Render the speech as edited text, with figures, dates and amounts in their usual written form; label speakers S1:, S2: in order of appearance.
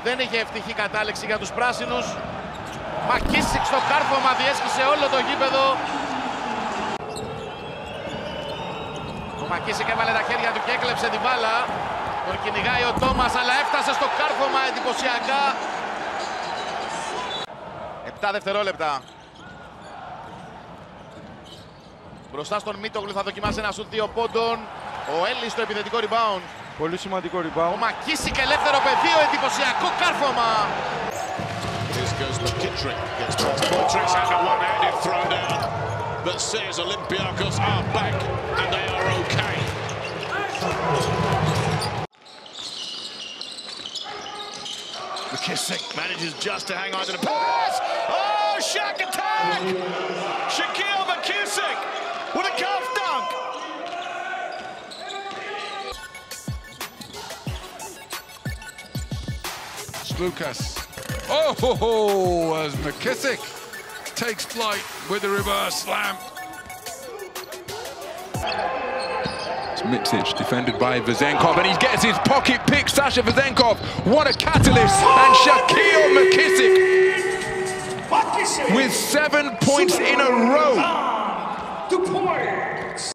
S1: δεν είχε ευτυχή κατάληξη για τους πράσινους. Μακίσικ στο κάρφωμα, διέσχισε όλο το γήπεδο. Ο Μακίσικ έβαλε τα χέρια του και έκλεψε την μπάλα. Τον κυνηγάει ο Τόμας, αλλά έφτασε στο κάρφωμα εντυπωσιακά. 7 δευτερόλεπτα. Μπροστά στον Μίτογλου θα δοκιμάσει ένα σουτ 2 πόντων. Ο Έλλης στο επιθετικό rebound.
S2: Πολύ σημαντικό rebound.
S1: Ο Μακίσικ ελεύθερο πεδίο, εντυπωσιακό κάρφωμα.
S3: This goes McKittrick. Gets past Portrix and a one-handed throw down that says Olympiacos are back and they are okay. McKissick manages just to hang on to the pass. Oh, Shaq attack! Shaquille McKissick with a calf dunk.
S4: Lucas. Oh, ho, ho, as McKissick takes flight with the reverse slam. It's Mitsic defended by Vezenkov, and he gets his pocket pick. Sasha Vezenkov, what a catalyst! And Shaquille McKissick with 7 points in a row.